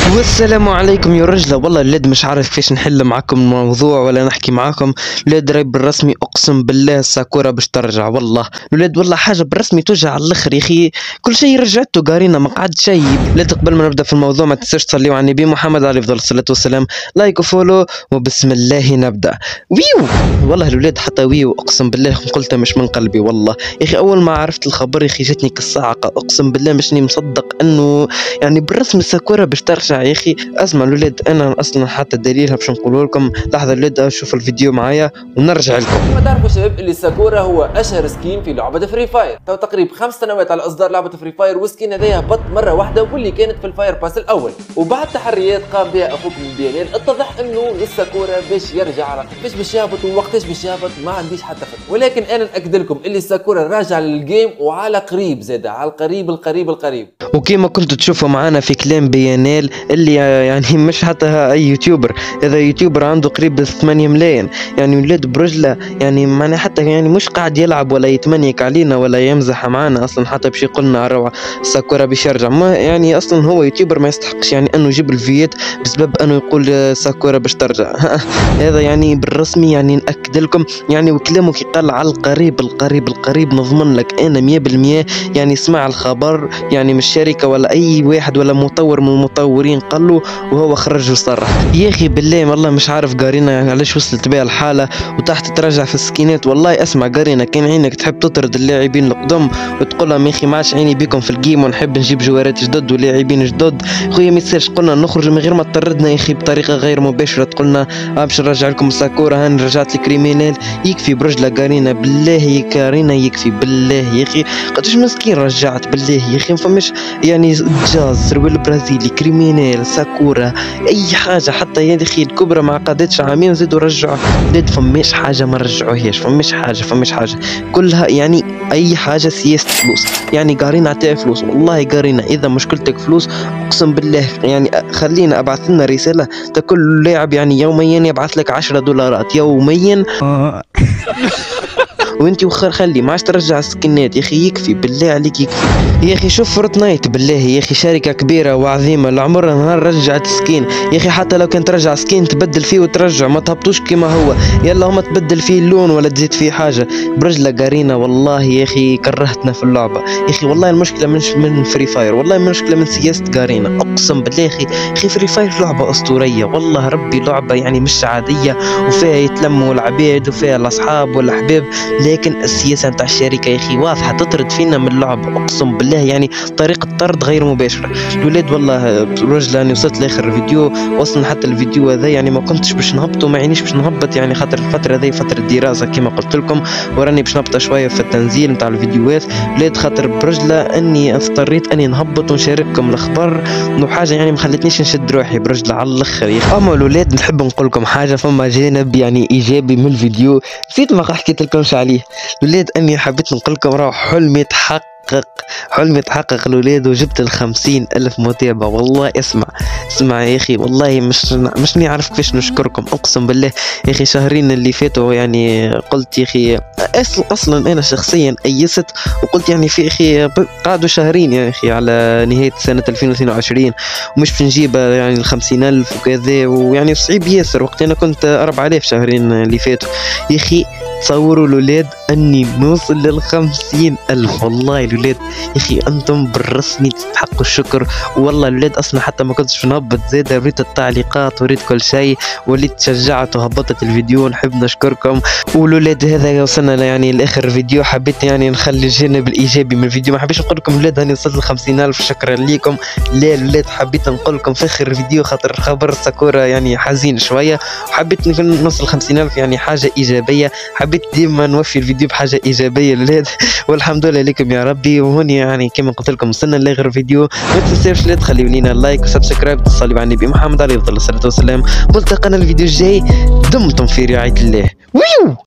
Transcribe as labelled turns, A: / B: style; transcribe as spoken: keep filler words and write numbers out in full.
A: والسلام عليكم يا رجلة. والله الولاد مش عارف كيفاش نحل معاكم الموضوع ولا نحكي معاكم. الولاد راي بالرسمي اقسم بالله ساكورا باش ترجع. والله الولاد والله حاجه بالرسمي توجع على الاخر يا اخي. كل شيء رجعته قارينا ما قعد شيء. ولاد قبل ما نبدا في الموضوع ما تنساش تصليوا على النبي محمد عليه افضل الصلاه والسلام. لايك وفولو وبسم الله نبدا. ويو والله الولاد حتى ويو اقسم بالله قلتها مش من قلبي. والله يا اخي اول ما عرفت الخبر يا اخي جاتني كالصاعقه اقسم بالله مشني مصدق انه يعني بالرسم ساكورا باش ترجع يا اخي. اسمع الولاد انا اصلا حتى دليلها باش نقول لكم. لحظه الولاد شوف الفيديو معايا ونرجع لكم.
B: ما تعرفوا شباب اللي ساكورا هو اشهر سكين في لعبه فري فاير. تو تقريبا خمس سنوات على اصدار لعبه فري فاير، والسكين هذايا هبط مره واحده واللي كانت في الفاير باس الاول، وبعد تحريات قام بها اخوك من بيانات اتضح انه الساكورا باش يرجع. باش باش يهبط ووقتاش باش يهبط ما عنديش حتى فكره، ولكن انا ناكد لكم اللي الساكورا راجع للجيم وعلى قريب زاد على القريب القريب القريب.
A: وكيما كنتوا تشوفوا معانا في كلام بيانال اللي يعني مش حتى اي يوتيوبر، هذا يوتيوبر عنده قريب ثمانية ملايين يعني ولاد برجله، يعني معناها حتى يعني مش قاعد يلعب ولا يتمنيك علينا ولا يمزح معانا اصلا حتى باش يقول لنا روعه ساكورا باش يرجع. ما يعني اصلا هو يوتيوبر ما يستحقش يعني انه يجيب الفيات بسبب انه يقول ساكورا باش ترجع. هذا يعني بالرسمي يعني ناكد لكم يعني وكلامه كي قال على القريب القريب القريب نضمن لك انا مية بالمية يعني سمع الخبر يعني مش شركه ولا اي واحد ولا مطور من المطورين قال له وهو خرج وصرح. يا اخي بالله والله مش عارف قارينا يعني علاش وصلت بها الحاله وتحت ترجع في السكينات. والله اسمع قارينا كان عينك تحب تطرد اللاعبين القدم وتقول لهم يا اخي ما عادش عيني بيكم في الجيم ونحب نجيب جوارات جدد ولاعبين جدد خويا ما يصيرش. قلنا نخرج من غير ما تطردنا يا اخي بطريقه غير مباشره تقولنا باش نرجع لكم ساكورا هاني رجعت لكريمينال. يكفي برجله قارينا بالله يا كارينا يكفي بالله يا اخي قداش مسكين رجعت بالله يا اخي. ما فماش يعني جاز سروال برازيلي كريمينال ساكورا اي حاجه حتى يا اخي الكبرى ما قعدتش عامين زيدوا رجعوا. لا فماش حاجه ما رجعوهاش فماش حاجه فماش حاجه كلها يعني اي حاجه سياسه فلوس. يعني قارينا عطيه فلوس والله قارينا اذا مشكلتك فلوس اقسم بالله يعني خلينا ابعث لنا رساله كل لاعب يعني يوميا يبعث لك عشرة دولارات يوميا وانتي وخر خلي ما عادش ترجع السكنات يا اخي يكفي بالله عليك يكفي يا اخي. شوف فورتنايت بالله يا اخي شركه كبيره وعظيمه لعمرها نهار رجعت سكين يا اخي. حتى لو كان ترجع سكين تبدل فيه وترجع ما تهبطوش كما هو يلا هما تبدل فيه اللون ولا تزيد فيه حاجه. برجله قارينا والله يا اخي كرهتنا في اللعبه يا اخي. والله المشكله مش من فري فاير والله المشكله من سياسه قارينا اقسم بالله يا اخي. اخي فري فاير لعبه اسطوريه والله ربي لعبه يعني مش عاديه وفيها يتلموا العباد وفيها الاصحاب والاحباب، لكن السياسه نتاع الشركه يا اخي واضحه تطرد فينا من اللعبه اقسم بالله يعني طريقه طرد غير مباشره. الولاد والله رجل اني وصلت لاخر الفيديو وصلنا حتى الفيديو هذا يعني ما كنتش باش نهبط وما عينيش باش نهبط يعني خاطر الفتره هذه فتره دراسه كما قلت لكم وراني باش نهبط شويه في التنزيل نتاع الفيديوهات. ولاد خاطر برجله اني اضطريت اني نهبط ونشارككم الاخبار وحاجه يعني ما خلتنيش نشد روحي برجله على الاخر يا اخي. اما الولاد نحب نقول لكم حاجه فما جانب يعني ايجابي من الفيديو نسيت ما حكيت لكمش عليه. الولاد اني حبيت نقول لكم راه حلمي تحقق حلمي تحقق الولاد وجبت الخمسين ألف متابع. والله اسمع اسمع يا أخي والله مش مش نعرف كيفاش نشكركم أقسم بالله يا أخي. شهرين اللي فاتوا يعني قلت يا أخي أصل أصلا أنا شخصيا أيست وقلت يعني في أخي قعدوا شهرين يا أخي على نهاية سنة ألفين واثنين وعشرين ومش باش نجيب يعني الخمسين ألف وكذا ويعني صعيب ياسر وقت أنا كنت أربعة آلاف شهرين اللي فاتوا يا أخي. تصوروا الولاد اني نوصل للخمسين الف والله الولاد يا اخي انتم بالرسمي تستحقوا الشكر. والله الولاد اصلا حتى ما كنتش نهبط زيادة وريت التعليقات وريت كل شيء وليت تشجعت وهبطت الفيديو نحب نشكركم. والولاد هذا وصلنا يعني لاخر فيديو حبيت يعني نخلي الجانب الايجابي من الفيديو ما حبيتش نقول لكم الولاد هاني وصلت لخمسين الف شكرا ليكم. لا الولاد حبيت نقول لكم في اخر الفيديو خاطر خبر ساكورا يعني حزين شويه وحبيت نوصل خمسين الف يعني حاجه ايجابيه. حبيت ديما نوفي الفيديو بحاجه ايجابيه للولاد والحمد لله لكم يا ربي. وهوني يعني كما قلت لكم وصلنا لاخر فيديو. ما تنساوش لا تخليوا لينا لايك وسبسكرايب تصلوا على النبي محمد عليه الصلاه والسلام. ملتقانا الفيديو الجاي دمتم في رعايه الله. ويو